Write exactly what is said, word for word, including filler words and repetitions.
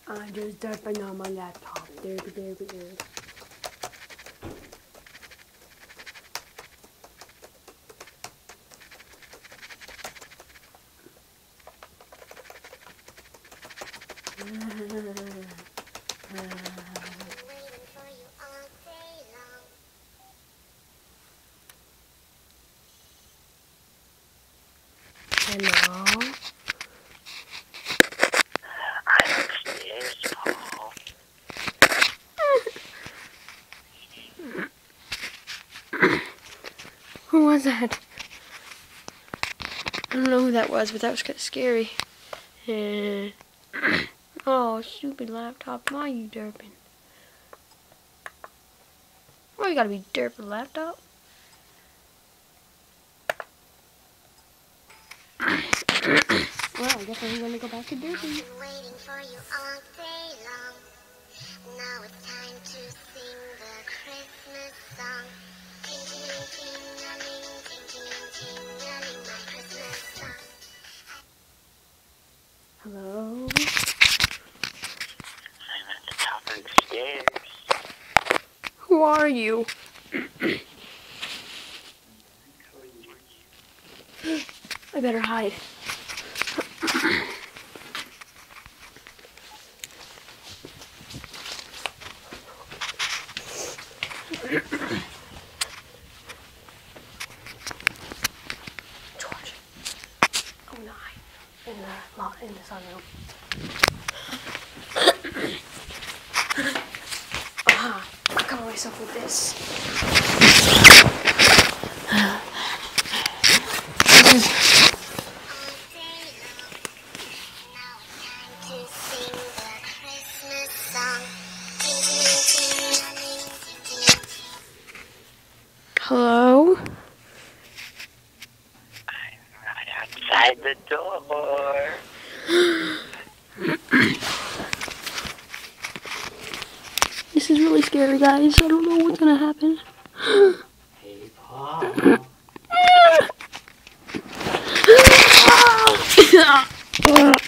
I'm just derping on my laptop. Derpy, derpy, derpy. Hello? I'm upstairs, Paul. Who was that? I don't know who that was, but that was kind of scary. Yeah. Oh, stupid laptop. Why are you derping? Why you gotta be derping, laptop? Well, I guess I'm gonna go back to derping. I've been waiting for you all day long. Now it's time to sing the Christmas song. Ting-ting, ting-a-ling, ting-ting, ting-a-ling, my Christmas song. Hello? I'm at the top of the stairs. Who are you? I better hide. George. Oh no, in the lot in the sunroom. Ah, I cover myself with this. Hello? I'm right outside the door. This is really scary, guys. I don't know what's gonna happen. Hey, Paul.